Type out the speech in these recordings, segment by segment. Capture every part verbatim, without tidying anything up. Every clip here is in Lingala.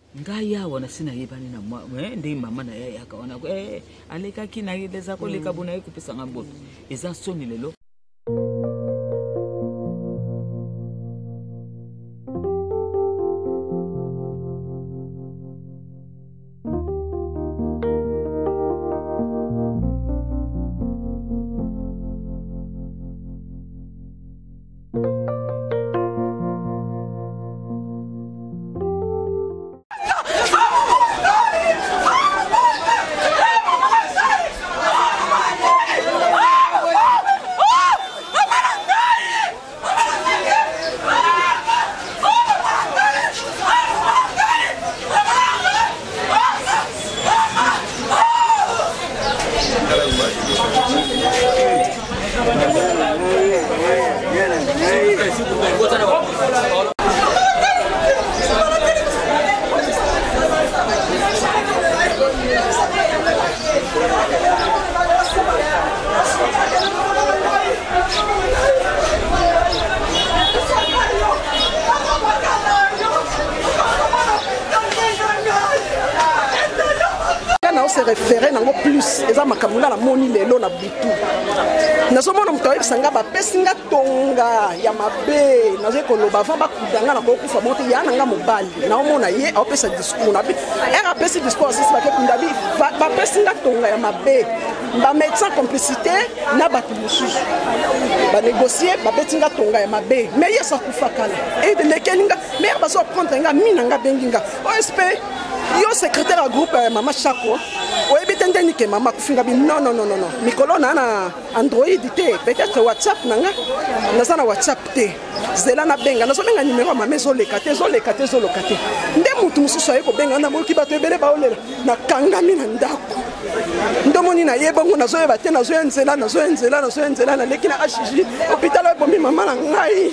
ngaya wana sina yebani na mwa ndi mama na yaya akaona eh aleka kina leza ko leka bona ikupisa ngamboto eza soni lelo. Se référer nango plus eza makamula la moni lelo na bitu nazo mona mutawe sanga ba pesinga tonga ya mabe nazo ko loba va ba kudanga na ko kufa monte ya nanga mobali na omona ye a pesa discours na bi era pesa discours sisi ba ke kundabi ba pesinga tonga ya mabe ba médecin complicité na ba tumususu ba négocier ba pesinga tonga ya mabe mais ye sa kufa kala et de lekelinga mais ba so prendre nga minanga benginga O S P yo secrétaire à groupe Mama Chako oyebi tendeni ke mama kufinga bi non non non non mikolo na na Android te peut-être WhatsApp nanga naza na WhatsApp te zela na benga nazo benga numéro mama zo lekate zo lekate zo lokate nde mutu mususu ayeko benga na moki bato ebele baolela na kangami na ndako ndomoni na yebongo nazo yeba te nazo enzela nazo enzela nazo enzela na leki na H J hôpital bomi mama na ngai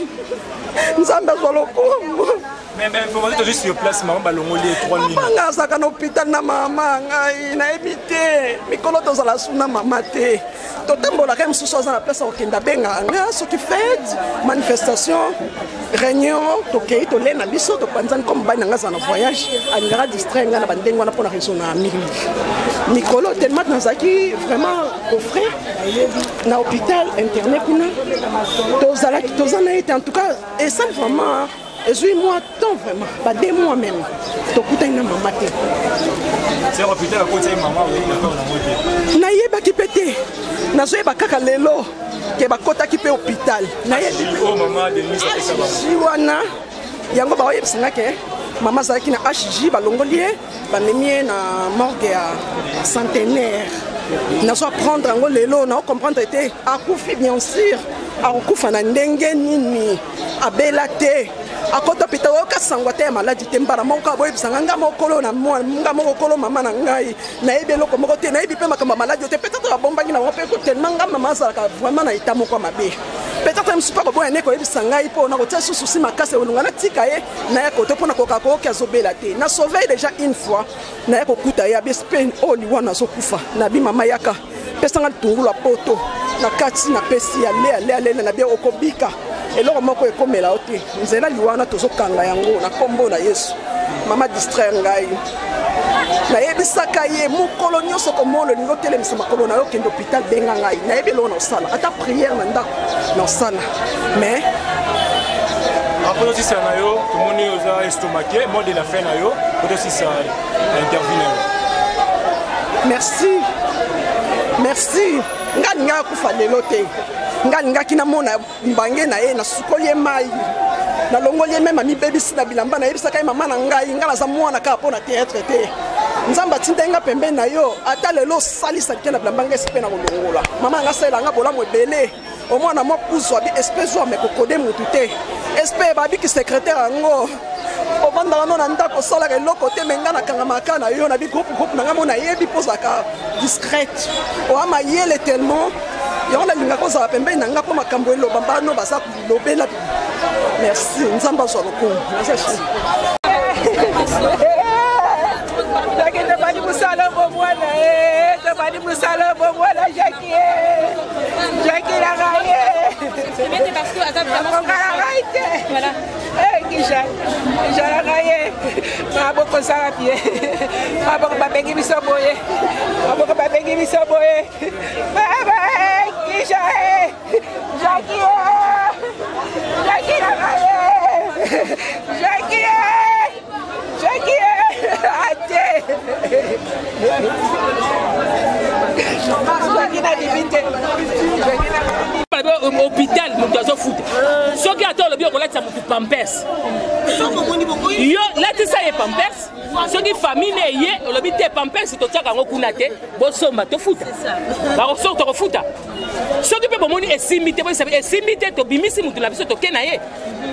nzambe zolo kombo. Mais mais faut dire juste sur place maman balongoli trois minutes. Manga saka na hôpital na mama ngai na ebité mikolo to zala suna mama te. To tembola quand même sous na place au kenda benga nga ce qui fait manifestation réunion to kei to lena biso to panzan comme ba nga za na voyage angara distraire nga na bandengo na pona raison na mili. Mikolo tellement na zaki vraiment au frère na hôpital internet kuna to zala to zana été en tout cas et ça vraiment et suis moi tant vraiment pas deux mois même to kuta ina mama te c'est hôpital à côté maman oui d'accord na moté na yeba ki pété na zo yeba kaka lelo ke ba kota ki pe hôpital na yeba oh maman de mise à ça si wana yango ba yeba singa ke mama zaki na H J ba longolie ba memie na morgue ya centenaire na so prendre ngo lelo na comprendre été a kufi bien sûr a kufa na ndenge nini abela te akota pita oka sangwa te maladi te mbara moko boye bisanga nga mokolo na nga mokolo mama na ngai na ebelo ko moko te na ebi pe makamba maladi te peut-être ba bomba ngina pe ko tellement nga mama za ka vraiment na ita moko mabe peut-être même super boye ne ko ebisanga ipo na ko tia susu si makase olunga na tika ye na ya ko to pona ko ka ko ka zobela te na sauver déjà une fois na ya ko kuta ya bespen oli wana zo kufa na bi mama yaka pesanga tungula poto na kati na pesi ya le ale ale na bi okobika eloko moko ekomela ote nzela liwana tozokanga yango na kombo na Yesu mama distraire ngai na yebisaka ye mukolo nyonso komolo lingo telemisa makolo na yo kende hôpital benga ngai na yebelo na sala ata prière na ndako na sala mais après aussi ça na yo tout monde oza estomaqué mot de la fin na yo aussi ça intervenir merci merci ngani nga kufa lelo te ngani nga kina mona mbange na ye na sukoli mai na longoli même mi bebisi na bilamba na yebisaka mama na ngai ngala za mwana ka pona théâtre te nzamba tindenga pembe na yo ata lelo salisa kena bilamba ngai sipe na kolongola mama nga sela nga bola mwebele au moins na mo pouzo abi espèce zo me kokode mutu te espèce babi ki secrétaire ngo o banda no na ndako sala ke loko te menga na kanga makana yo na bi groupe groupe na ngamo na yebi posaka discrète o ama yele tellement yo la linga ko za pembe na ngapo makambo elo bamba no basa lobela merci nzamba zo loko merci lakini bali musala bomwana eh tabali musala bomwana Jackie Jackie la gaye c'est bien parce que à ça vraiment voilà eh Kisha. Kisha la gaye. Maboko sarapie. Maboko babengi bisoboye. Maboko babengi bisoboye. Baba Kisha. Jackie. Jackie la gaye. Jackie. Jackie. Ate. Jackie na divite. Jackie na hôpital moto azo foot soki ata lobi okolatisa motu pampers yo latisa ye pampers soki famille eye olobi te pampers totiaka yango kuna te bosomba tofuta bakosoki tokofuta soki mpe bomoni esimbi te boyesabi esimbi te tobimisi motu na biso toke na ye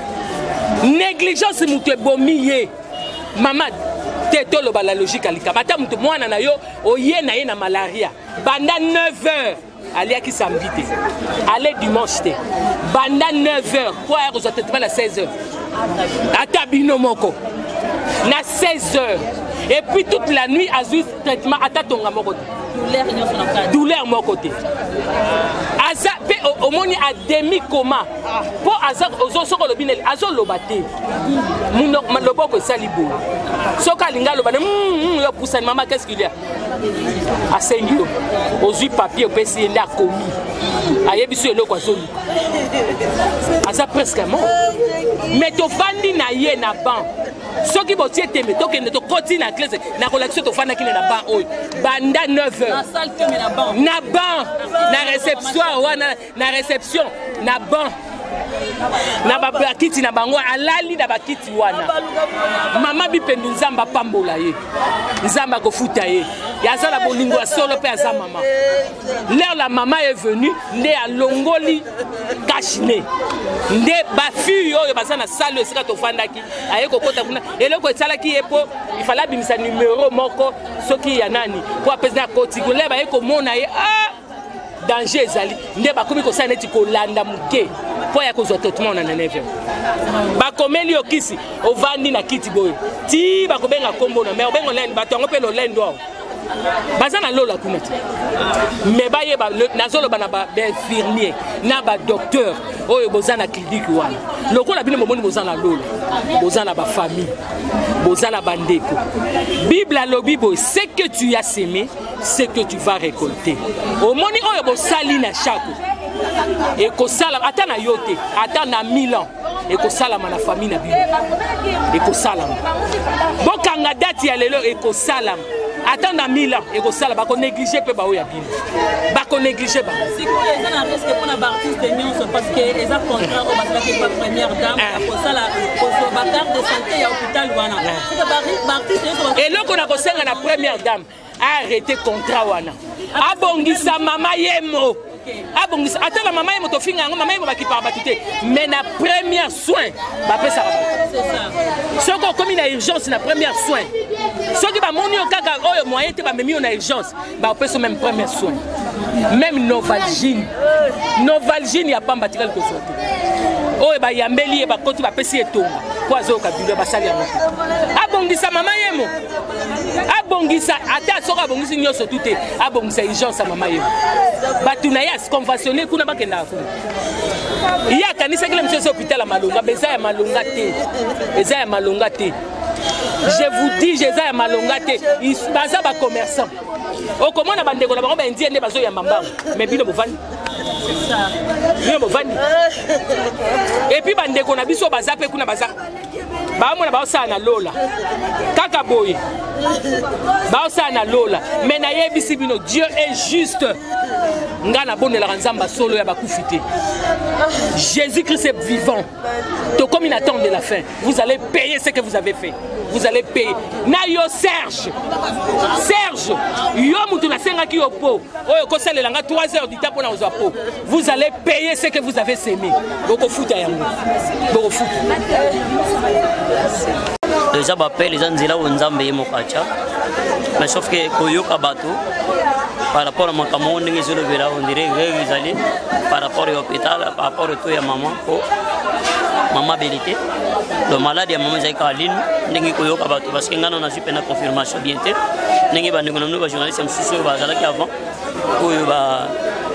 négligence motu ebomi ye mama te toloba la logique alikaba ata motu mwana na yo oye na ye na malaria banda neuf heures aliaki samedi te ale dimanche te banda neuf heures po ya kozwa traitement na seize heures ata bino moko na seize heures et puis toute la nuit azwi traitement ata tonga moko te douleur moko te aza pe omoni a demi coma po aza ozosoko lobi neli azoloba te loboko esali boye soki alinga aloba ne yo pusani mama qu'est-ce qu'il y a asengi yo ozwi papier opesi ye nde akomi ayebi so eloko azoluka aza presque mort mais tovandi na ye na ban soki botie teme tokende tokoti na classe nakolakisa tofandaki na ban oyo banda neuf heures na ban na réception wana na réception na ban na bakiti na bango alali na bakiti wana mama bipendu nzamba apambola ye nzamba kofuta ye yaza na bolingo ya solo pe aza mama l'air la maman est venue nde alongoli kashine nde bafille oyo baza na salle esika tofandaki aye kokota kuna eloko esalaki ye po ifala abimisa numero moko soki ya nani po apesi na koti kole baye komona ye ah danger ezali nde bakomi kosala neti kolanda moke po ya kozwa traitement na neuf heures bakomeli okisi ovandi na kiti boyo ti bakobenga kombo na mais obengo lende bato yango mpe lolendo awo baza na lola kuna te mais bayeba nazoloba na bainfirmier na badocteur oyo boza na clinique wana lokola bino bomoni boza na lola boza na bafamille boza na bandeko bible alobi boye ce que tu as semé ce que tu vas récolter omoni oyo bosali na chako ekosala ata na yo te ata na mille ans ekosalama na famille na bino ekosalama bokanga date ya lelo ekosalama ata na mille ans ekosala bako négliger pe ba oya bino bako négliger ba sikoyo eza na risque mpona baartiste nyonso parce que eza contrat oyo basalaki ba première dame akosala kozwa bacarte de santé ya hôpital wana sike baartiste nyonso eloko na kosenga na première dame arrêter contrat wana abongisa mama yemo abongisa ata na mama yemo tofinga yango mama yemo bakipaka bato te mais na première soin bapesaka bato soki okomi na urgence na première soin soki bamoni yo kaka oyo moyen te bamemi yo na urgence bapesa même première soin même novalgine novalgine ya pamba tikali kozwa te oyo bayambeli ye bakoti bapesi etonga po azoyoka bilo basali yango te abongisa mama yemo abongisa ata soki abongisi nyonso tu te abongisa urgence ya mama yemo bato na ye aconventionne kuna bakendaka kuna ye akanisaki le mosu eza hôpital ya malonga eza ya malonga te eza ya malonga te je vous dis eza ya malonga te baza bacommerçant okomona bandeko na bango baindie nde bazoyamba mbango mais bino bovandi bino bovandi epuis bandeko na biso baza mpe kuna baza baomona baosala na lola kaka boye baosala na lola mais nayebisi bino Dieu est juste nga nabondelaka nzambe solo ya bakufi te Jésus-Christ est vivant tokomi na temps de la fin vous allez payer ce que vous avez fait vous allez payer na yo Serge Serge yo mutu nasengaki yo po oyo kosalelanga trois heures du temps mpona kozwa po vous allez payer ce que vous avez semé bokofuta yango bokofuta déjà bapel eza nzela oyo nzambe ye moko atya mais sauf que koyoka bato par rapport à makambo ndenge ezolobela ondire rêve ezali par rapport ya hôpital par rapport to ya mama po mama belite donc malade ya mama ezali kaka lino ndenge koyoka bato parce que ngana nazwi mpena confirmation bien te ndenge bandeko na bino bajournaliste ya mosusu oyo bazalaki avant oyo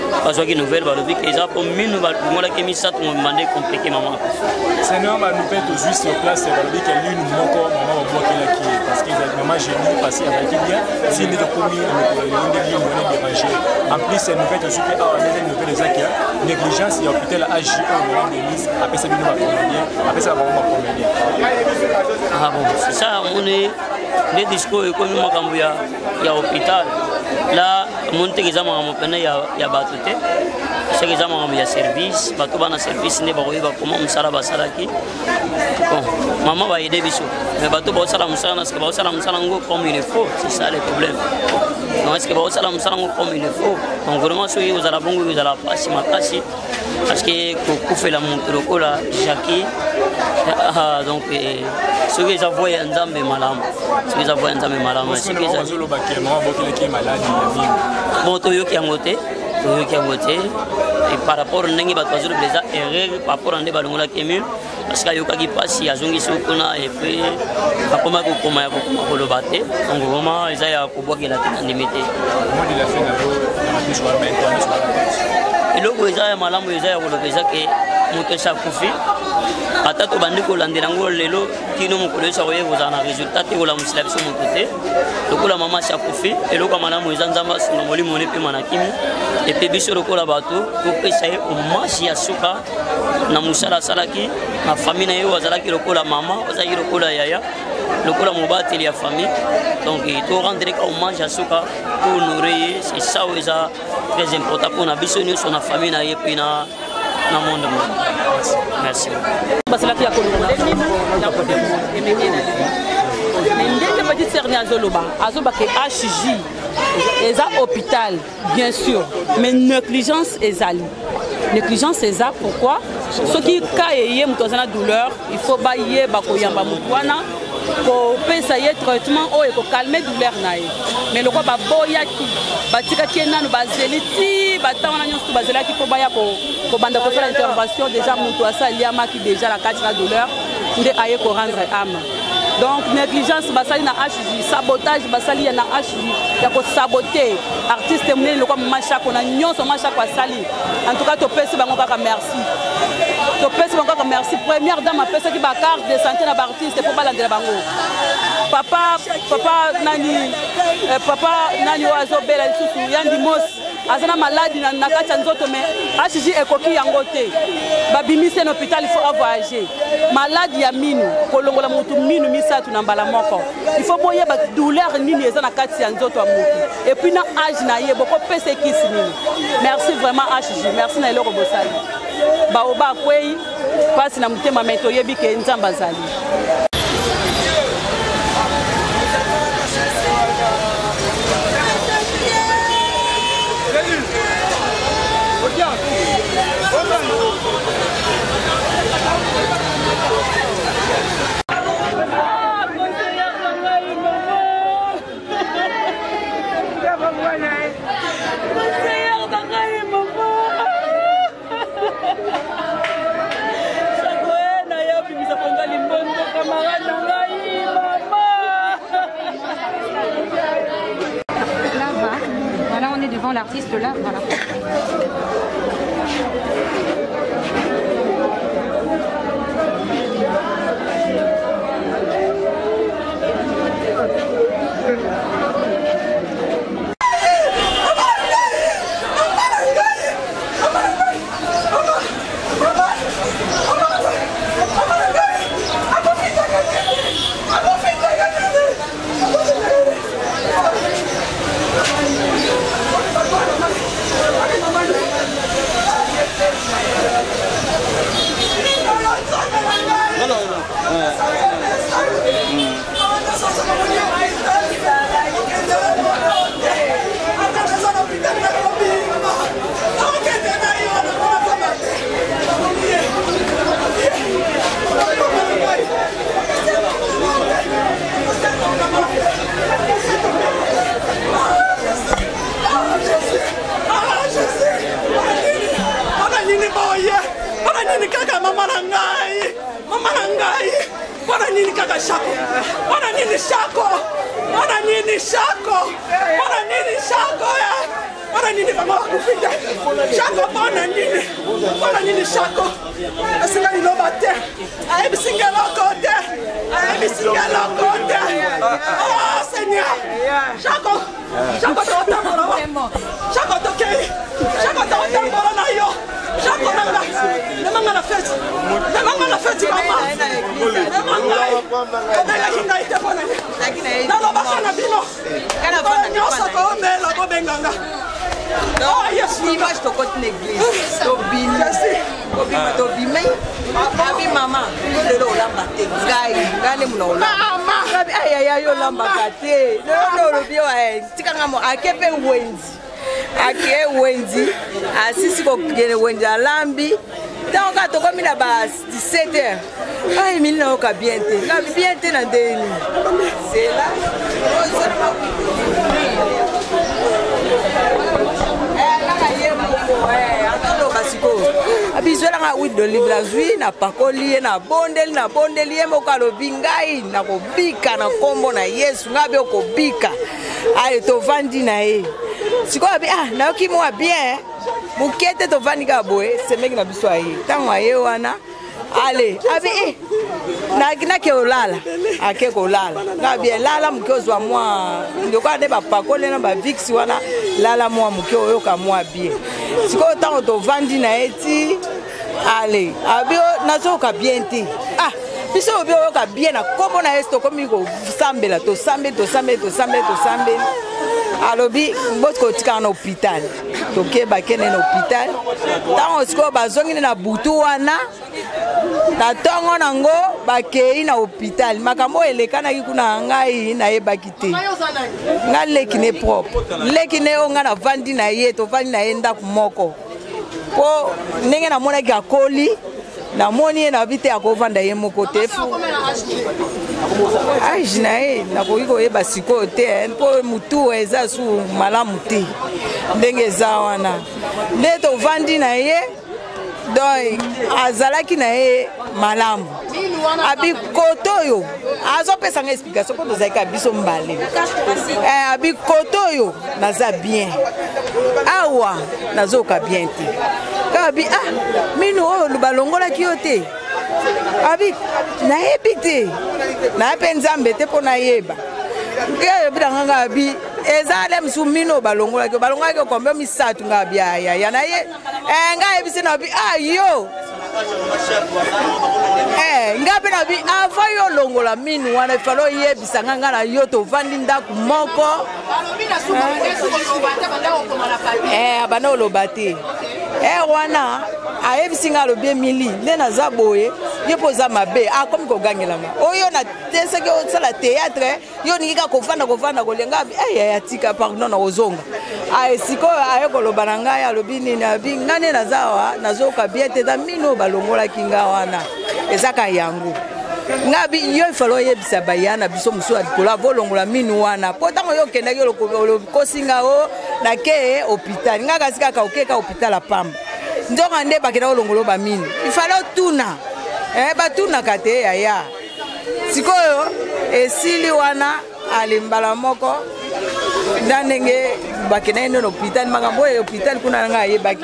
bazwaki nouvelle balobi ke eza po minu balongolaki misato ngomande komplike mama Seigneur banouvelle tozwi sur place balobi ke lune moko mama babwakelaki parce que mama génie passé avec bien si nde tokomi nde lune wana déranger en plus nouvelle tozwi pe awa ndenge nouvelle ezaki négligence ya hôpital A J O Laurent Denis apesa bino bacomédien apesa bango bacomédien. Ah bon, c'est ça moni nde discours ekomi makambo ya ya hôpital là monte ke za makambo pena ya ya bato te c'est que za makambo ya service bato bana service nde bakoyeba comment mosala basalaki bon maman va aider biso mais bato basala mosala parce que basala mosala ngo comme il faut c'est ça le problème non est-ce que basala mosala ngo comme il faut donc vraiment soki ozala bongo ozala pasi makasi parce que kokufela moto lokola Jackie ah donc ce que ça voit nzambe malamu ce que ça voit nzambe malamu ce que ça zolo bakema bokeleki maladi ya mingi bon toyoki yango te toyoki yango te et par rapport ndenge bato bazolo déjà erreur par rapport ande balongola kemi parce que yokaki pasi azongisi kuna et puis akoma kokoma ya kokoma koloba te donc vraiment eza ya kobwakela te na ndimi te modi la fin na bo na biso ba international eloko eza ya malamu eza ya koloba eza ke moto esa kufi ata tobandi kolandela yango lelo kino mokolo esa koye kozala na résultat te kolamusila biso moto te lokola mama asi akufi eloko ya malamu eza nzambe asunga molimo one mpema na kimi epe biso lokola bato topesa ye omasi ya suka na mosala asalaki na famille na ye oyo azalaki lokola mama azalaki lokola yaya lokola mobateli ya famille donc to rendre ka hommage ya suka to honore ye c'est ça oyo eza très important mpona biso nyonso na famille na ye mpe na na monde mo merci basalaki ya kolongola mais ndenge petite sœur ni azoloba azobake H J eza hôpital bien sûr mais négligence ezali négligence eza pourquoi soki ka eye moto aza na douleur il faut bayeba koyamba motu wana kopesa ye traitement oyo ekokalme douleur na ye mais lokwa baboyaki batikaki ye nano bazeli ti bata wana nyonso bazelaki mpo baya kobanda kosala intervention déjà moto asaliamaki déjà na kati na douleur nde aye korendre âme donc négligence basali na H J sabotage basali ya na H J ya kosabote artiste munene lokwa mashako na nyonso mashako asali en tout cas topesi bango kaka merci topesi bango kaka merci première dame apesaki ba carte de santé na ba artiste pour balandela bango papa papa nani eh, papa nani wazobela lisusu yandi mos azana maladi na nakati nzoto mais H J ekoki yango te babimise na hôpital il faut voyager maladi ya minu kolongola mutu minu misatu na mbala moko il faut boye ba douleur nini eza na kati ya nzoto ya mutu et puis na âge na ye boko pese kisi nini merci vraiment H J merci na eloko bosali ba oba kwei pasi na mutema meto yebi ke nzamba azali. Là-bas, voilà, on est devant l'artiste là, voilà. Mama nangai, mama nangai, wana nini kaka shako, wana nini shako, wana nini shako, wana nini shako ya, wana mpona nini bango bakufita Chako mpona nini mpona nini Chako esika liloba te ayebisinga eloko te ayebisinga eloko te oh Seigneur Chako Chako totambola Chako tokei Chako totambola na yo Chako nanga nemanga na fête nemanga na fête mama nemanga obenga kinga ite mpona nini nalobaka na bino nyonso koomela kobenganga oh yes image to côté l'église to bimi to bimi to bimi abi mama lelo olamba te ngai ngane muna olamba abi aya yo olamba te lelo lobio eh tikanga mo akepe wenzi ake wenzi asisi ko kene wenzi alambi donc atokomi na ba dix-sept heures ay mili na oka bien te na bien te na ndeni c'est là abizwela nga huile d'olive la zwi na pakoli ye na bondeli na bondeli ye moko alobi ngai na kobika na kombo na Yesu ngai be kobika aye tovandi na ye sikoyo abi ah nayoki mwa bien moke te tovandi kaka boye semeki na biso aye ntango aye wana ale abi eh nake olala ake kolala nga bien lala moke ozwa mwa ndoka nde bapakole na bavix wana lala mwa moke oyoka mwa bien sikoyo ntango tovandi na ye ti ale abi nazoyoka bien te ah biso obi oyoka bien na kombo na Yesu tokomi kosambela tosambeli tosambeli tosambeli tosambeli alobi mbosi kotikaka na hôpital tokeba kende na hôpital ntango sikoyo bazongi na butu wana na ntongo nango bakei na hôpital makambo elekanaki kuna ngai nayebaki te nga leki ne propre leki ne oyo nga navandi na ye tovandi na ye ndako moko po ndenge namonaki akoli namoni ye nabi te akovanda ye moko te age na ye nakoki koyeba sikoyo te mpo mutu eza su malamu te ndenge eza wana nde tovandi na ye donc azalaki na ye malamu abi koto oyo azopesanga explication mpo tozalaki biso mbale abi koto oyo naza bien awa nazoyoka bien te kabi ah minu oyo balongolaki yo te abi nayebi te nayebi nzambe te mpo nayeba ngeyebi nga abi eza ale msu mino balongolaki balongolaki kombe misatu nga abi ayaya naye nga yebisi na abi ah yo eh ngapi na bi ava yo longola minu wana ifalo yebisa nga nga na yo tovandi ndako moko eh abana olobate eh wana ayebisi nga lobi emili nde naza boye ye poza mabe akomi kogangelama oyo na teseke osala théâtre yo ningika kovanda kovanda kolenga eh atika pardon na ozonga aye sikoyo aye koloba na ngai alobi nini abi ngane nazawa nazoka bien te da mino balongolaki nga wana ezaka yango ngabi yo ifalo yebisa bayana biso muso adikola volongola minu wana po tango yo kendaki kosinga o na ke hôpital ngaka sika ka okeka hôpital apamba ndoka nde bakenda olongolo ba minu ifalo tuna eh batuna kate yaya sikoyo esili wana alimbala moko ndenge bakenda ndo hôpital makambo e hôpital kuna nga yebaki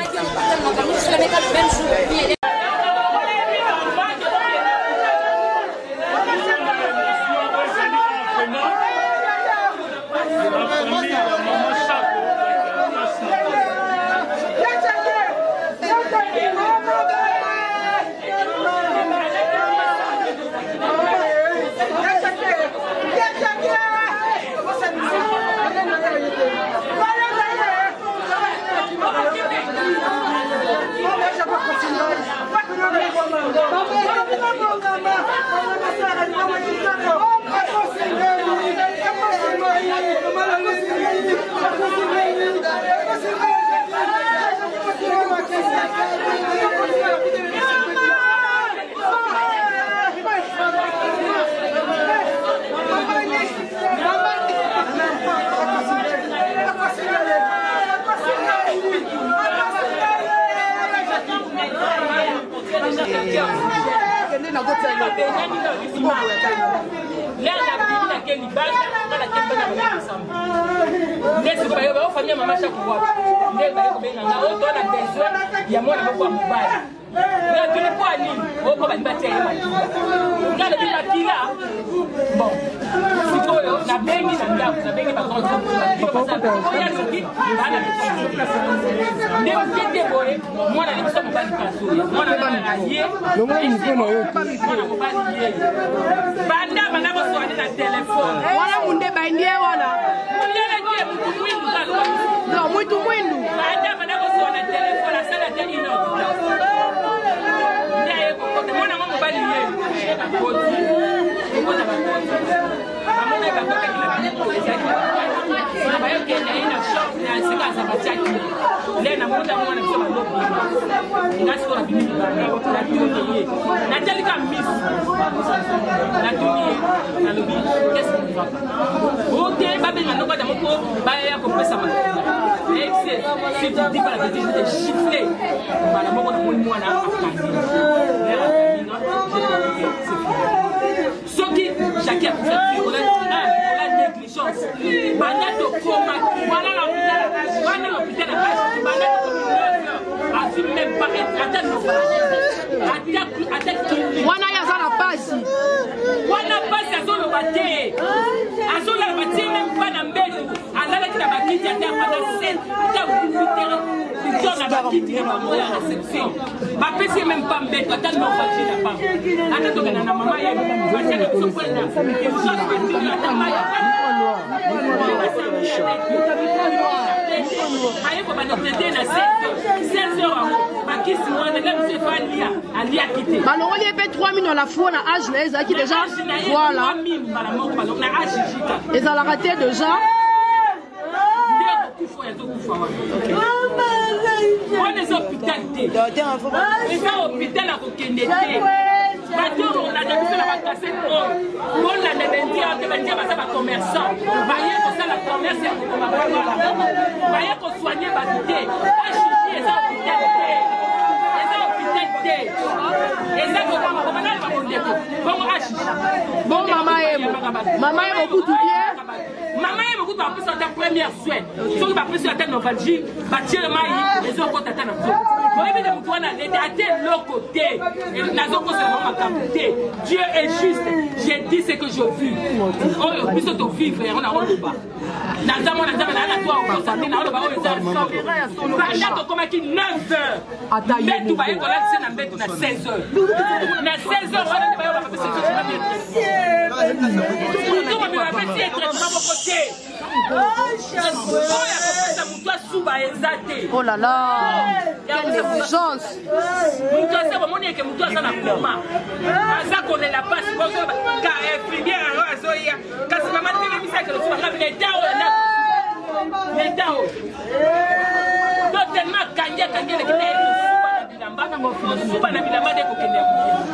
Nesse país, eu vou fazer uma marcha com o nde baye kobenga nga oyo tona besoin ya mwana moko ya mobali oyo tuli po anini oyo po balingi batia ye makila nga lobi makila bon sikoyo nabengi na ndako nabengi baoya soki bana nde okete boye mwana na biso mobali kasoya mwana na ye mwana mobali ye banda bana boswane na telefone wana munde baindie wana mundele die mutu mwindu kaloba no mutu mwindu banda bana boswane na telefone asala te inokita nde aye kokote mwana ngo mobali ye bakoti ekota bakoti bamona bakotaki na biko ezaki bayokende ye na shop na esika aza batiaki nde namona mwana biso balobi nga sikoyo nabimi libanda natuni ye natalika misi natuni ye nalobi qu'est-ce qui ne va pas ok babenga nokota moko baya kopesa makila exe si tu dis pas la vérité je te gifler bana moko namoni mwana akandi soki chacun on a négligence banda tokoma wana na wana na putain na page banda tokoma assume même pas attends non attends attends wana ya za na pasi wana pasi azoloba te azoloba te même pas na mbetu azalaki na bakiti ata pendant sept ta huit heures na bakiti na bango ya réception bapesi même pas mbetu ata novaji na bango ata tokana na mama ye batiaka biso kwenda ata maya ayeko banotraité na seize heures ango bakisi wana nga biso efa alia aliaki te balongoli epe trois mille na fois na age na ye ezalaki déjà voilà na age jika ezalaka te déjà nde kokufa ezokufa wana wana eza hôpital te eza hôpital akokende te bato olanda biso na bakasete oyo bolanda bendia te bendia baza bacommerçant baye kosala commerce ya kokoma baye kosoigne bato te ashiji eza hôpital te eza hôpital te eza kokomanali bakondeko bongo ashiji bon mama emo mama emo kutu bien mama ye mokutu bapesi ata première soin soki bapesi ata novalgie batie mai ezokota ata na nzoto oyebi te motu wana ate eloko te nazokosela bango makambo te Dieu est juste j'ai dit ce que je vis oyo biso tovivre yango na oloba naza mwana nzambe naa na twa okosami na oloba oyo eza banda tokomaki neuf heures mbetu bayekolakise na mbetu na seize heures na seize heures wana nde bayoba bapesi traitement bapesi traitement moko te oyo akopesa motu asuba eza te oh là là quelle urgence motu asa bamoni eke motu aza na koma aza kolela pasi ka infirmière yango azoya kasi mama telemisaki losubanga leta oyo leta oyo to tellement akangi akangi elekita ye kosuba na bilamba kosuba na bilamba nde kokende ya